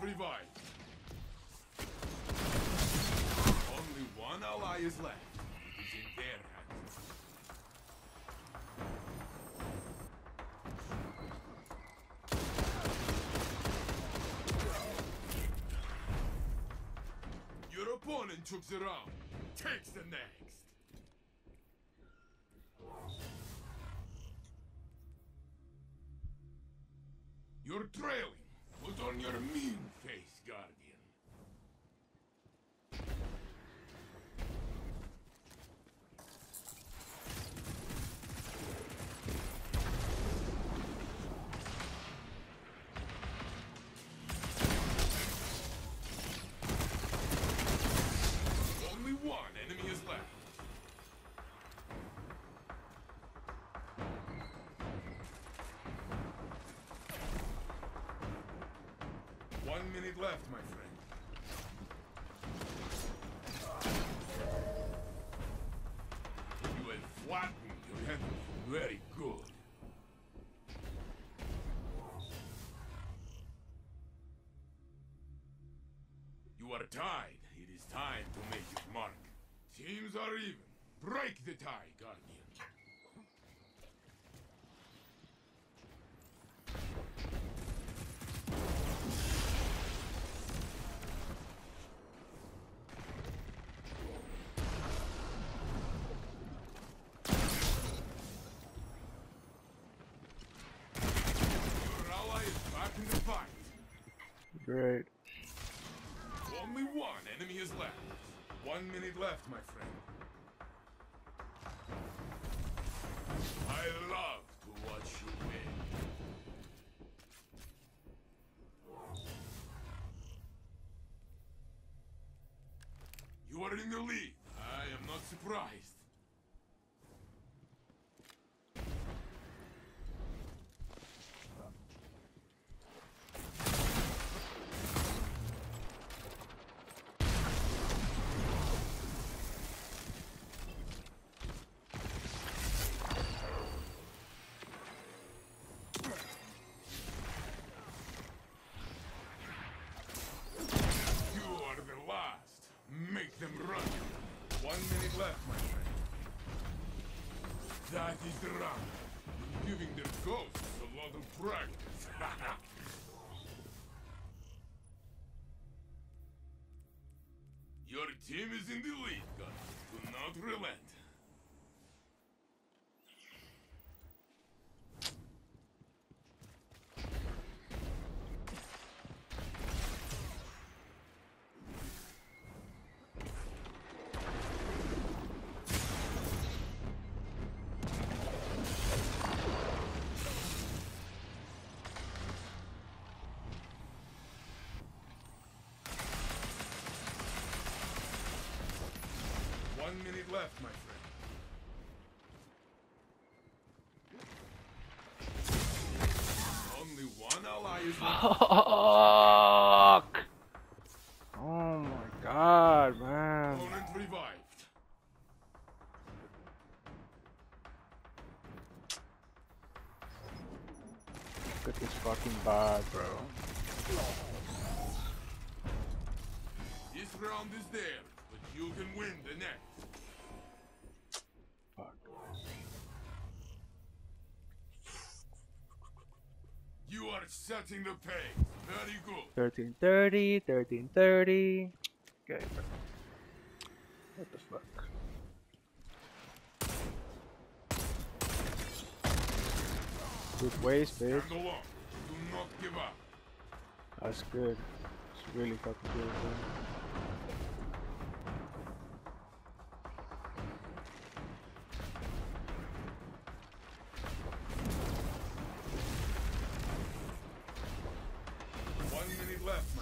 revived. Only one ally is left. It is in their hands. Your opponent took the round. Takes the next. You're trailing. Put on your mean face, Guardian. Only one enemy is left. One minute left, my friend. You have flattened your enemy. Very good. You are tied. It is time to make your mark. Teams are even. Break the tie, Guardian. Your ally is back in the fight. Great. Only one enemy is left. 1 minute left, my friend. I love to watch you win. You are in the lead. I am not surprised. You are the last. Make them run. 1 minute left, my friend. That is the round. Giving their ghosts a lot of practice. Your team is in the lead, guys. Do not relent. One minute left, my friend. Only one ally is left. Fuck! Oh my god, man. Opponent revived. Look at this fucking bot, bro. This round is there, but you can win the next. Fuck. You are setting the pace. Very good. 1330, 1330. Okay, bro. What the fuck? Good waste, bitch. Stand along. Do not give up. That's good. It's really fucking good, bro. One minute left,